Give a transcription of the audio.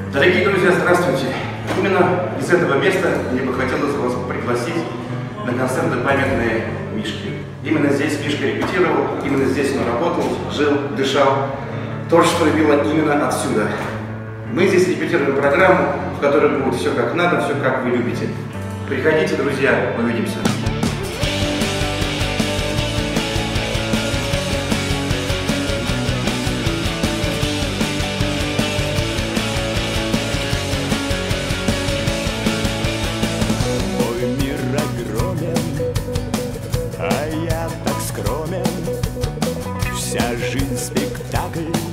Дорогие друзья, здравствуйте! Именно из этого места мне бы хотелось вас пригласить на концерты памятные Мишки. Именно здесь Мишка репетировал, именно здесь он работал, жил, дышал. Творчество любило именно отсюда. Мы здесь репетируем программу, в которой будет все как надо, все как вы любите. Приходите, друзья, увидимся. А я так скромен, вся жизнь спектакль.